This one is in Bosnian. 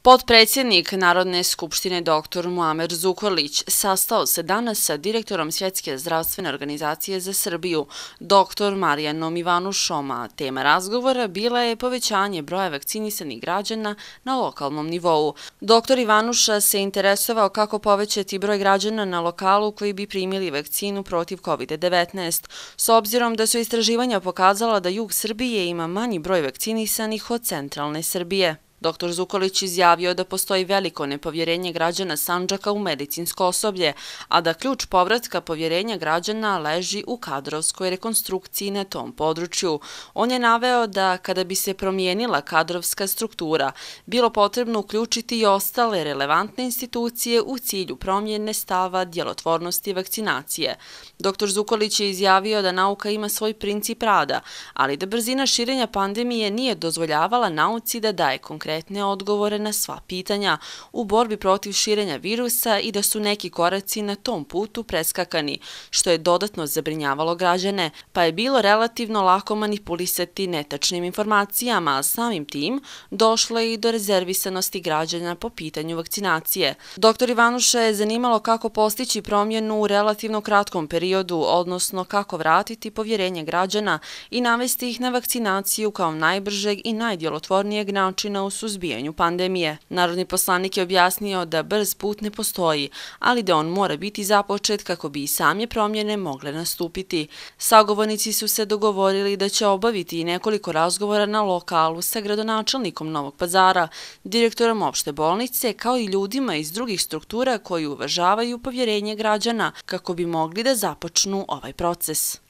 Potpredsjednik Narodne skupštine dr. Muamer Zukorlić sastao se danas sa direktorom Svjetske zdravstvene organizacije za Srbiju, dr. Marijanom Ivanušom, a tema razgovora bila je povećanje broja vakcinisanih građana na lokalnom nivou. Dr. Ivanuša se interesovao kako povećati broj građana na lokalu koji bi primili vakcinu protiv COVID-19, s obzirom da su istraživanja pokazala da jug Srbije ima manji broj vakcinisanih od centralne Srbije. Dr. Zukorlić izjavio da postoji veliko nepovjerenje građana Sandžaka u medicinsko osoblje, a da ključ povratka povjerenja građana leži u kadrovskoj rekonstrukciji na tom području. On je naveo da kada bi se promijenila kadrovska struktura, bilo potrebno uključiti i ostale relevantne institucije u cilju promjene stava djelotvornosti vakcinacije. Dr. Zukorlić je izjavio da nauka ima svoj princip rada, ali da brzina širenja pandemije nije dozvoljavala nauci da daje konkretne odgovore na sva pitanja u borbi protiv širenja virusa i da su neki koraci na tom putu preskakani, što je dodatno zabrinjavalo građane, pa je bilo relativno lako manipulisati netačnim informacijama, a samim tim došlo je i do rezervisanosti građana po pitanju vakcinacije. Dr. Ivanuša je zanimalo kako postići promjenu u relativno kratkom periodu, odnosno kako vratiti povjerenje građana i navesti ih na vakcinaciju kao najbržeg i najdjelotvornijeg načina u suzbijanju pandemije. Narodni poslanik je objasnio da brz put ne postoji, ali da on mora biti započet kako bi i same promjene mogle nastupiti. Sagovornici su se dogovorili da će obaviti i nekoliko razgovora na lokalu sa gradonačelnikom Novog Pazara, direktorom opšte bolnice, kao i ljudima iz drugih struktura koji uvažavaju povjerenje građana kako bi mogli da započnu ovaj proces.